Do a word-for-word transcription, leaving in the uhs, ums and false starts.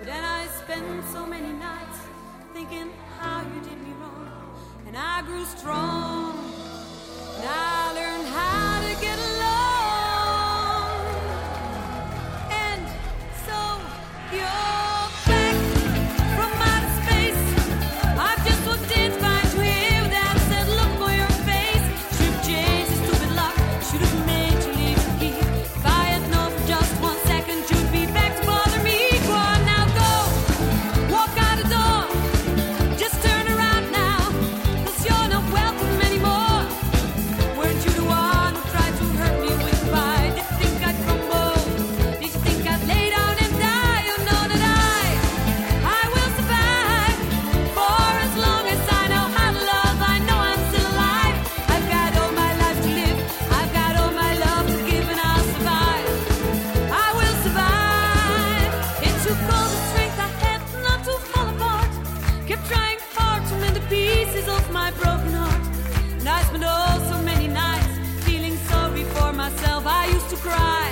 But then I spent so many nights thinking how you did me wrong, and I grew strong, and I learned how to get along. And so you're back from outer space. I've just walked in to find you here with that sad look on your face. Should've changed the stupid lock, should've made you leave the key. If I had known for just one second you'd be back to bother me. Go on now, go, walk out the door. Just turn around now, 'cause you're not welcome anymore. Weren't you the one who tried to hurt me with pride? Did you think I'd crumble? Did you think I'd lay down and die? You know that I, I will survive. For as long as I know how to love, I know I'm still alive. I've got all my life to live, I've got all my love to give, and I'll survive. I will survive. It took all the strength I had not to fall apart. Kept trying hard to mend the pieces of my broken heart. And I spent oh so many nights feeling sorry for myself. I used to cry.